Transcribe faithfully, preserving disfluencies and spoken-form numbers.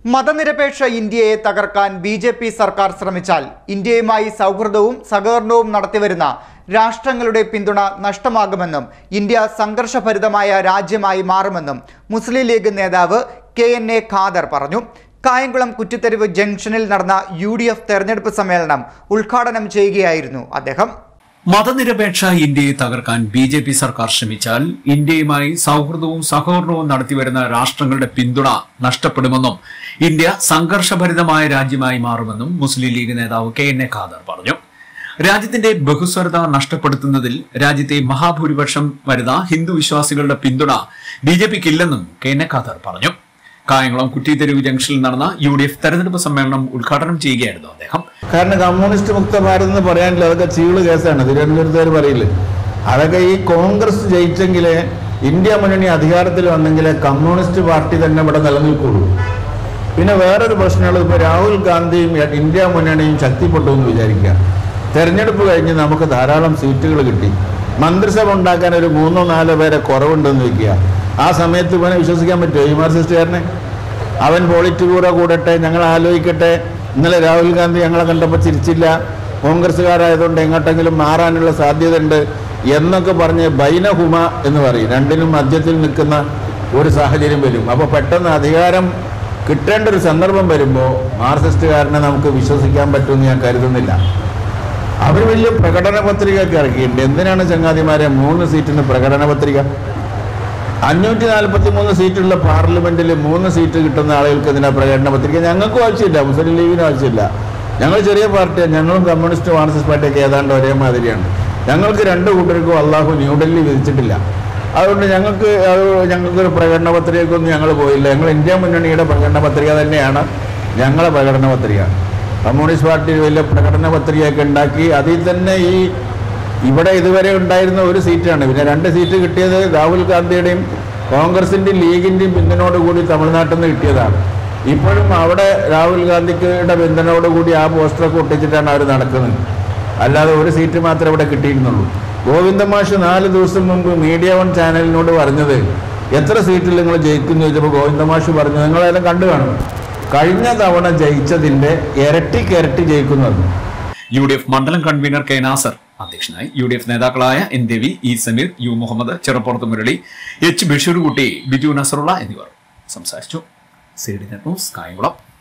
മതനിരപേക്ഷ ഇന്ത്യയെ തകർക്കാൻ ബി ജെ പി സർക്കാർ ശ്രമിച്ചാൽ ഇന്ത്യയുമായി സൗഹൃദവും സഹകരണവും നടത്തിവരുന്ന രാഷ്ട്രങ്ങളുടെ പിന്തുണ നഷ്ടമാകുമെന്നും ഇന്ത്യ സംഘർഷഭരിതമായ രാജ്യമായി മാറുമെന്നും മുസ്ലിം ലീഗ് നേതാവ് കെ എൻ എ ഖാദർ പറഞ്ഞു. കായംകുളം കുറ്റിത്തെരുവ് ജംഗ്ഷനിൽ നടന്ന യു ഡി എഫ് തെരഞ്ഞെടുപ്പ് സമ്മേളനം ഉദ്ഘാടനം ചെയ്യുകയായിരുന്നു അദ്ദേഹം. മതനിരപേക്ഷ ഇന്ത്യയെ തകർക്കാൻ ബി ജെ പി സർക്കാർ ശ്രമിച്ചാൽ ഇന്ത്യയുമായി സൗഹൃദവും സഹകരണവും നടത്തിവരുന്ന രാഷ്ട്രങ്ങളുടെ പിന്തുണ നഷ്ടപ്പെടുമെന്നും ഇന്ത്യ സംഘർഷഭരിതമായ രാജ്യമായി മാറുമെന്നും മുസ്ലിം ലീഗ് നേതാവ് കെ എൻ എ ഖാദർ പറഞ്ഞു. രാജ്യത്തിന്റെ ബഹുസ്വരത നഷ്ടപ്പെടുത്തുന്നതിൽ രാജ്യത്തെ മഹാഭൂരിപക്ഷം വരുന്ന ഹിന്ദു വിശ്വാസികളുടെ പിന്തുണ ബി ജെ പിക്കില്ലെന്നും കെ എൻ എ ഖാദർ പറഞ്ഞു. കായംകുളം കുറ്റിത്തെരുവ് ജംഗ്ഷനിൽ നടന്ന യു ഡി എഫ് തെരഞ്ഞെടുപ്പ് സമ്മേളനം ഉദ്ഘാടനം ചെയ്യുകയായിരുന്നു അദ്ദേഹം. കാരണം കമ്മ്യൂണിസ്റ്റ് മുക്ത ഭാരത് എന്ന് പറയാനില്ല, അതൊക്കെ ചീള് കേസാണ്. തിരുവനന്തപുരത്തുകാർ പറയില്ല. അതൊക്കെ ഈ കോൺഗ്രസ് ജയിച്ചെങ്കിലേ ഇന്ത്യ മുന്നണി അധികാരത്തിൽ വന്നെങ്കിലേ കമ്മ്യൂണിസ്റ്റ് പാർട്ടി തന്നെ ഇവിടെ നിലനിൽക്കുള്ളൂ. പിന്നെ വേറൊരു പ്രശ്നമുള്ളത്, ഇപ്പോൾ രാഹുൽ ഗാന്ധിയും ഇന്ത്യ മുന്നണിയും ശക്തിപ്പെട്ടു എന്ന് വിചാരിക്കുക. തെരഞ്ഞെടുപ്പ് കഴിഞ്ഞ് നമുക്ക് ധാരാളം സീറ്റുകൾ കിട്ടി, മന്ത്രിസഭ ഉണ്ടാക്കാൻ ഒരു മൂന്നോ നാലോ പേരെ കുറവുണ്ടെന്ന് വയ്ക്കുക. ആ സമയത്ത് ഇവനെ വിശ്വസിക്കാൻ പറ്റുമോ? ഈ മാർക്സിസ്റ്റുകാരനെ? അവൻ പോളിറ്റ് ബ്യൂറോ കൂടട്ടെ, ഞങ്ങൾ ആലോചിക്കട്ടെ, ഇന്നലെ രാഹുൽ ഗാന്ധി ഞങ്ങളെ കണ്ടപ്പോൾ ചിരിച്ചില്ല, കോൺഗ്രസ്സുകാരായതുകൊണ്ട് എങ്ങോട്ടെങ്കിലും മാറാനുള്ള സാധ്യതയുണ്ട് എന്നൊക്കെ പറഞ്ഞ് ബൈനഹുമ എന്ന് പറയും. രണ്ടിനും മധ്യത്തിൽ നിൽക്കുന്ന ഒരു സാഹചര്യം വരും. അപ്പോൾ പെട്ടെന്ന് അധികാരം കിട്ടേണ്ട ഒരു സന്ദർഭം വരുമ്പോൾ മാർക്സിസ്റ്റുകാരനെ നമുക്ക് വിശ്വസിക്കാൻ പറ്റുമെന്ന് ഞാൻ കരുതുന്നില്ല. അവർ വലിയ പ്രകടന പത്രിക ഒക്കെ ഇറക്കിയിട്ടുണ്ട്. എന്തിനാണ് ചങ്ങാതിമാരെ മൂന്ന് സീറ്റിന് പ്രകടന പത്രിക? അഞ്ഞൂറ്റി നാൽപ്പത്തി മൂന്ന് സീറ്റുള്ള പാർലമെന്റിൽ മൂന്ന് സീറ്റ് കിട്ടുന്ന ആളുകൾക്ക് ഇതിനാ പ്രകടന പത്രിക? ഞങ്ങൾക്കും ആവശ്യമില്ല, മുസ്ലിം ലീഗിനും ആവശ്യമില്ല. ഞങ്ങൾ ചെറിയ പാർട്ടിയാണ്, ഞങ്ങളും കമ്മ്യൂണിസ്റ്റ് മാർക്സിസ്റ്റ് പാർട്ടിയൊക്കെ ഏതാണ്ട് ഒരേ മാതിരിയാണ്. ഞങ്ങൾക്ക് രണ്ട് കൂട്ടർക്കും അള്ളാഹു ന്യൂഡൽഹി വിധിച്ചിട്ടില്ല. അതുകൊണ്ട് ഞങ്ങൾക്ക് ഞങ്ങൾക്കൊരു പ്രകടന പത്രികക്കൊന്നും ഞങ്ങൾ പോയില്ല. ഞങ്ങൾ ഇന്ത്യ മുന്നണിയുടെ പ്രകടന പത്രിക തന്നെയാണ് ഞങ്ങളെ പ്രകടന പത്രിക. കമ്മ്യൂണിസ്റ്റ് പാർട്ടി വലിയ പ്രകടന പത്രികയൊക്കെ ഉണ്ടാക്കി അതിൽ തന്നെ ഈ ഇവിടെ ഇതുവരെ ഉണ്ടായിരുന്ന ഒരു സീറ്റാണ്. പിന്നെ രണ്ട് സീറ്റ് കിട്ടിയത് രാഹുൽ ഗാന്ധിയുടെയും കോൺഗ്രസിൻ്റെയും ലീഗിൻ്റെയും പിന്തുണയോടുകൂടി തമിഴ്നാട്ടിൽ നിന്ന് കിട്ടിയതാണ്. ഇപ്പോഴും അവിടെ രാഹുൽ ഗാന്ധിയുടെ പിന്തുണയോടുകൂടി ആ പോസ്റ്ററൊക്കെ ഒട്ടിച്ചിട്ടാണ് അവർ നടക്കുന്നത്. അല്ലാതെ ഒരു സീറ്റ് മാത്രമേ ഇവിടെ കിട്ടിയിരുന്നുള്ളൂ. ഗോവിന്ദമാഷ് നാല് ദിവസം മുമ്പ് മീഡിയ വൺ ചാനലിനോട് പറഞ്ഞത് എത്ര സീറ്റിൽ നിങ്ങൾ ജയിക്കുന്നു ചോദിച്ചപ്പോൾ ഗോവിന്ദമാഷ് പറഞ്ഞു, നിങ്ങളെല്ലാം കണ്ടു കാണും, കഴിഞ്ഞ തവണ ജയിച്ചതിൻ്റെ ഇരട്ടിക്ക് ഇരട്ടി ജയിക്കുന്നത്. യു ഡി എഫ് മണ്ഡലം കൺവീനർ കെ നാസർ അധ്യക്ഷനായി. യു ഡി എഫ് നേതാക്കളായ N Devi, E Sameer, U Muhammad, Cheruppurath Murali, H Basheerkutty, Biju Nasarulla എന്നിവർ സംസാരിച്ചു. C D net news, Kayamkulam.